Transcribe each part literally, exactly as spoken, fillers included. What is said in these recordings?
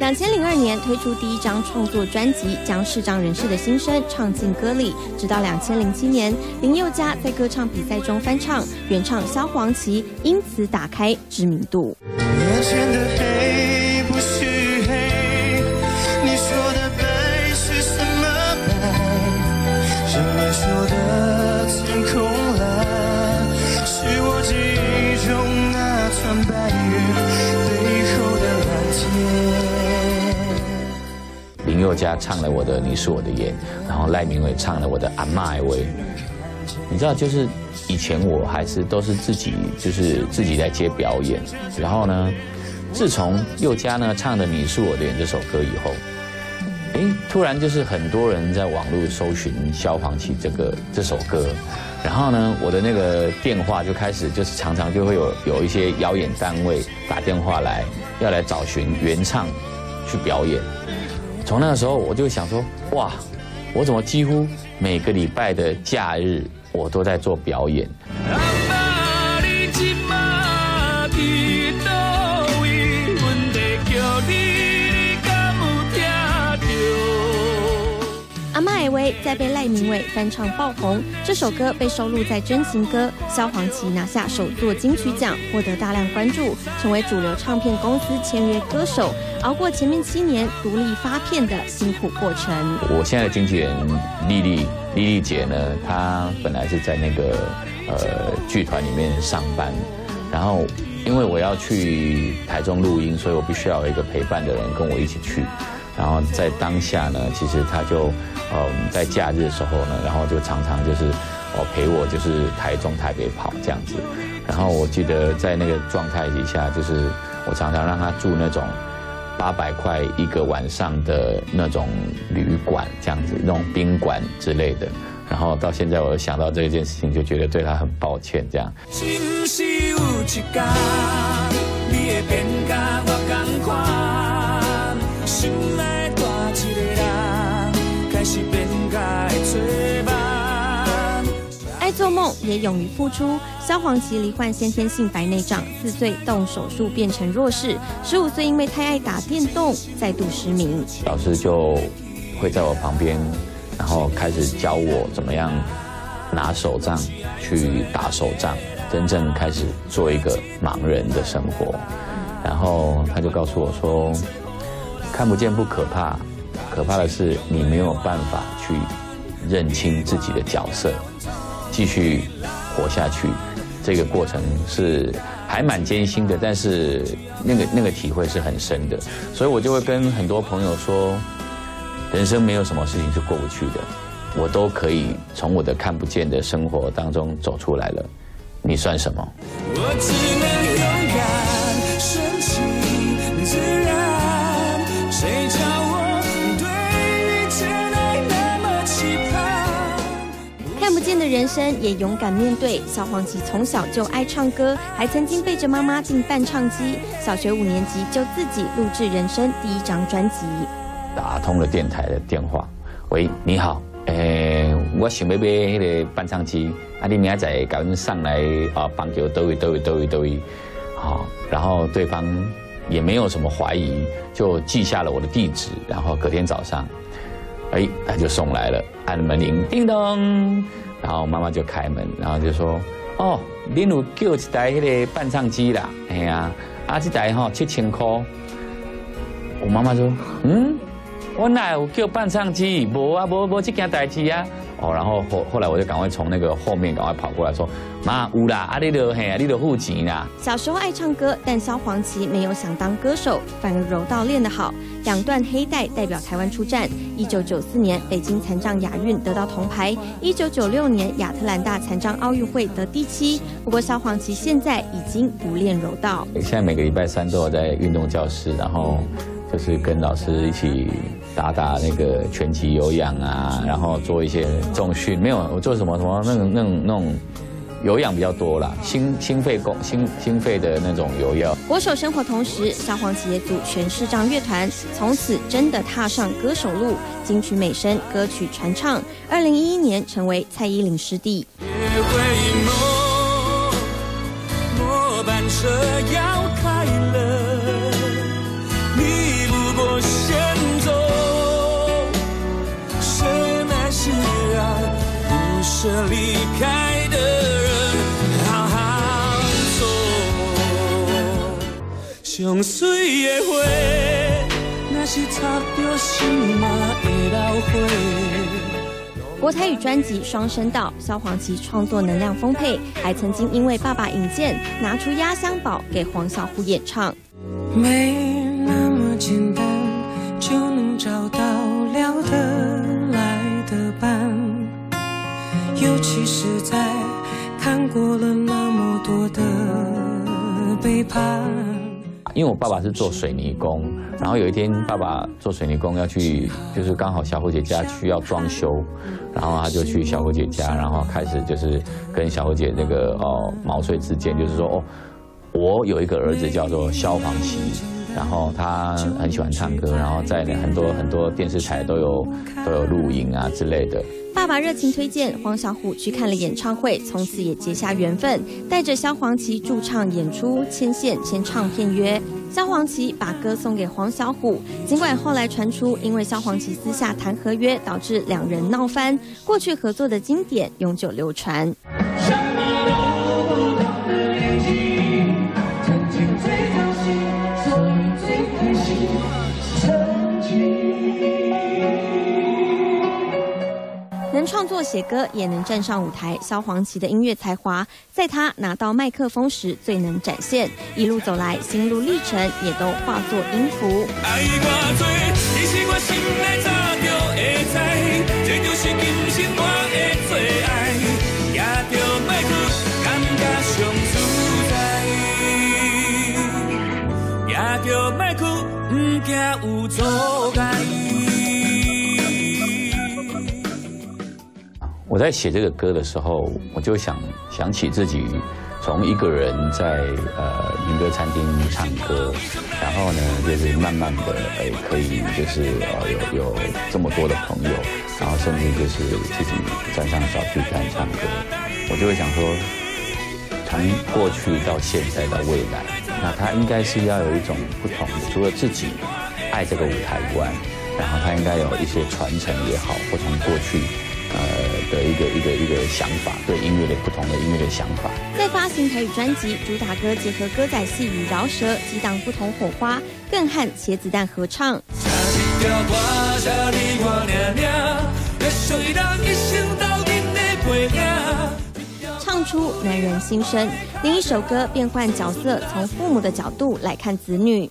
两千零二年推出第一张创作专辑，将视障人士的心声唱进歌里。直到两千零七年，林宥嘉在歌唱比赛中翻唱原唱萧煌奇，因此打开知名度。 眼前的黑不是黑，你说的白是什么白？人们说的天空蓝，是我记忆中那团白云背后的蓝天。 林宥嘉唱了我的《你是我的眼》，然后赖明伟唱了我的《阿嬷的话》。你知道，就是以前我还是都是自己，就是自己在接表演。然后呢，自从宥嘉呢唱的《你是我的眼》这首歌以后，哎，突然就是很多人在网络搜寻萧煌奇这个这首歌，然后呢，我的那个电话就开始就是常常就会有有一些谣言单位打电话来，要来找寻原唱去表演。从那个时候我就想说，哇，我怎么几乎每个礼拜的假日我都在做表演。 阿嬷的话在被赖明伟翻唱爆红，这首歌被收录在真情歌，萧煌奇拿下首作金曲奖，获得大量关注，成为主流唱片公司签约歌手，熬过前面七年独立发片的辛苦过程。我现在的经纪人丽丽丽丽姐呢，她本来是在那个呃剧团里面上班，然后因为我要去台中录音，所以我必须要有一个陪伴的人跟我一起去。然后在当下呢，其实他就呃在假日的时候呢，然后就常常就是哦陪我就是台中台北跑这样子。然后我记得在那个状态底下，就是我常常让他住那种八百块一个晚上的那种旅馆这样子，那种宾馆之类的。然后到现在我想到这件事情，就觉得对他很抱歉这样。 爱做梦也勇于付出。萧煌奇罹患先天性白内障，四岁动手术变成弱视，十五岁因为太爱打电动再度失明。 老师就会在我旁边，然后开始教我怎么样拿手杖去打手杖，真正开始做一个盲人的生活。然后他就告诉我说，看不见不可怕，可怕的是你没有办法去认清自己的角色，继续活下去。这个过程是还蛮艰辛的，但是那个那个体会是很深的。所以我就会跟很多朋友说，人生没有什么事情是过不去的，我都可以从我的看不见的生活当中走出来了，你算什么？我只能勇敢顺其自然，谁叫我对你真爱那么期盼。 看不见的人生也勇敢面对。萧煌奇从小就爱唱歌，还曾经背着妈妈进伴唱机，小学五年级就自己录制人生第一张专辑。 打通了电台的电话，喂，你好，诶、欸，我想要买那个伴唱机，啊，你明仔载赶紧上来啊，帮给我兜一兜一兜一兜一，好，然后对方也没有什么怀疑，就记下了我的地址，然后隔天早上，哎、欸，他就送来了，按门铃，叮咚，然后妈妈就开门，然后就说，哦，恁有叫一台那个伴唱机啦，哎呀，啊，这台吼七千块，我妈妈说，嗯。我哪有叫伴唱机？无啊，无无这件代志啊！哦，然后后后来我就赶快从那个后面赶快跑过来说：“妈，有啦，啊你就嘿，你就付钱啦。” 小时候爱唱歌，但萧煌奇没有想当歌手，反而柔道练得好，两段黑带代表台湾出战。一九九四年北京残障亚运得到铜牌，一九九六年亚特兰大残障奥运会得第七。不过萧煌奇现在已经不练柔道， 现在每个礼拜三都有在运动教室，然后就是跟老师一起打打那个拳击有氧啊，然后做一些重训。没有，我做什么什么那种那种那种有氧比较多啦，心心肺功心心肺的那种有氧。 国手生活同时，萧煌奇也组全视障乐团，从此真的踏上歌手路，金曲美声，歌曲传唱。二零一一年成为蔡依林师弟。末班车要开了，你不过上水的花，若是插着心嘛会老花。 国台语专辑《双声道》，萧煌奇创作能量丰沛，还曾经因为爸爸引荐，拿出压箱宝给黄小琥演唱。 没那么简单，就能找到聊得来的伴，尤其是在看过了那么多的背叛。 因为我爸爸是做水泥工，然后有一天爸爸做水泥工要去，就是刚好小虎姐家需要装修，然后他就去小虎姐家，然后开始就是跟小虎姐那个哦毛遂自荐，就是说哦，我有一个儿子叫做萧煌奇，然后他很喜欢唱歌，然后在很多很多电视台都有都有录影啊之类的。 爸爸热情推荐黄小琥去看了演唱会，从此也结下缘分，带着萧煌奇驻唱演出，牵线签唱片约。萧煌奇把歌送给黄小琥，尽管后来传出因为萧煌奇私下谈合约，导致两人闹翻，过去合作的经典永久流传。能创作写歌，也能站上舞台。萧煌奇的音乐才华，在他拿到麦克风时最能展现。一路走来，心路历程也都化作音符。爱我多，你是我心内早就会知，这就是今生我的最爱，也着莫去感觉上自在，也着莫去不惊有阻碍。 我在写这个歌的时候，我就想想起自己从一个人在呃民歌餐厅唱歌，然后呢，就是慢慢的呃可以就是呃有有这么多的朋友，然后甚至就是自己站上小巨蛋唱歌，我就会想说，从过去到现在到未来，那他应该是要有一种不同的，除了自己爱这个舞台以外，然后他应该有一些传承也好，或从过去。呃的一个一个一个想法，对音乐的不同的音乐的想法。 在发行台语专辑，主打歌结合歌仔戏与饶舌，激荡不同火花，更和茄子蛋合唱。唱出男人心声。另一首歌变换角色，从父母的角度来看子女。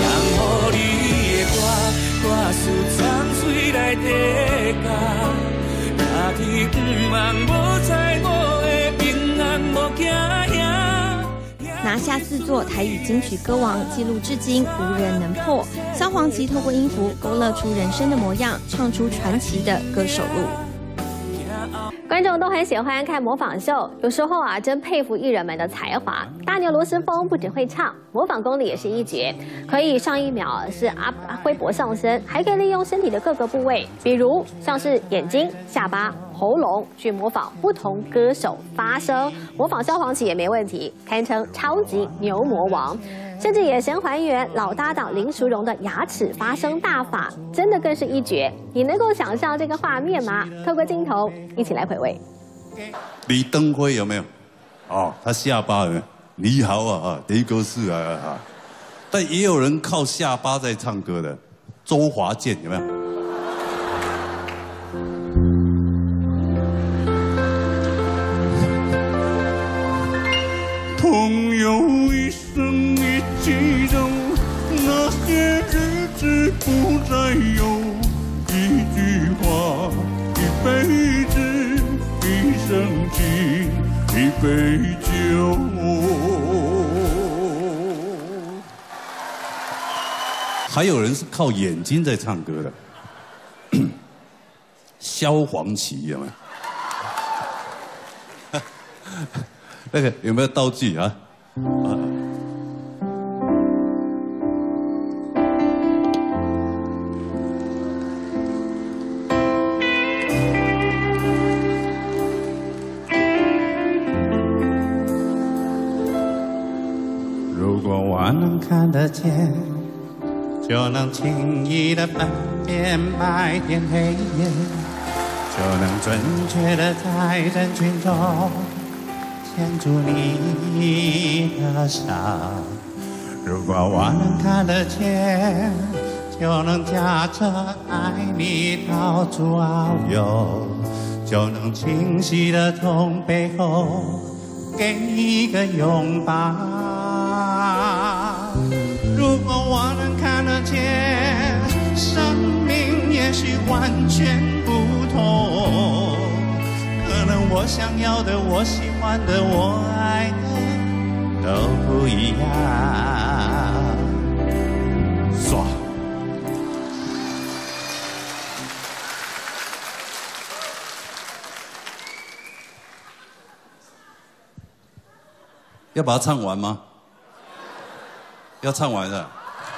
拿下四座台语金曲歌王，纪录至今无人能破。萧煌奇透过音符勾勒出人生的模样，唱出传奇的歌手路。 观众都很喜欢看模仿秀，有时候啊，真佩服艺人们的才华。大牛罗时丰不只会唱，模仿功力也是一绝，可以上一秒是阿阿挥搏上身，还可以利用身体的各个部位，比如像是眼睛、下巴、喉咙，去模仿不同歌手发声。模仿萧煌奇也没问题，堪称超级牛魔王。甚至也神还原老搭档林淑荣的牙齿发声大法，真的更是一绝。你能够想象这个画面吗？透过镜头一起来回味。 李登辉有没有？哦，他下巴有没有？你好啊啊，雷哥是啊啊。但也有人靠下巴在唱歌的，周华健有没有？朋友一生一起走，那些日子不再有。一句话，一辈子，一生情，一杯酒。还有人是靠眼睛在唱歌的，萧煌奇有没有？那个有没有道具啊？啊如果我能看得见，就能轻易地分辨白天黑夜，就能准确地在人群中牵住你的手。 如果我能看得见，就能驾着爱你到处遨游，就能清晰的从背后给你一个拥抱。如果我能看得见，生命也许完全不同，可能我想要的，我喜欢的，我爱的都不一样。爽。要把它唱完吗？要唱完的。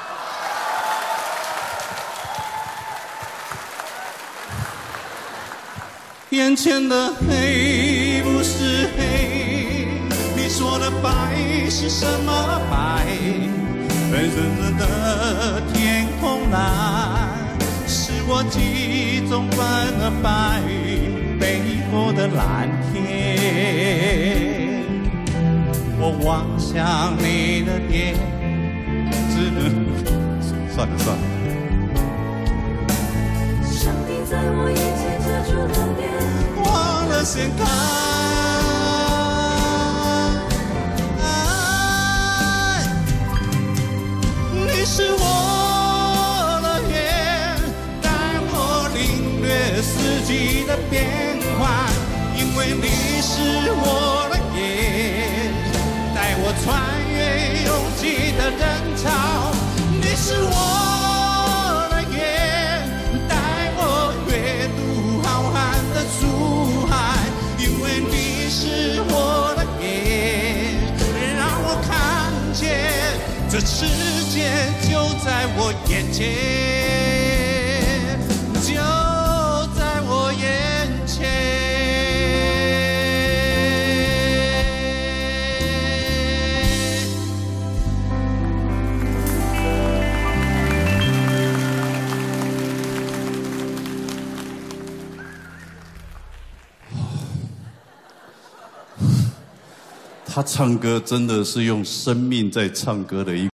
眼前的黑不是黑，你说的白是什么白？粉橙色的天空蓝，是我记忆中反而白背后的蓝天。我望向你的脸，只能算了算了。上帝在我眼前遮住了脸，忘了掀开。你是我的眼，带我领略四季的变换，因为你是我的眼，带我穿越拥挤的人潮。你是我的眼，带我阅读浩瀚的书海，因为你是我的眼，让我看见这世界就在我眼前，就在我眼前。他唱歌真的是用生命在唱歌的一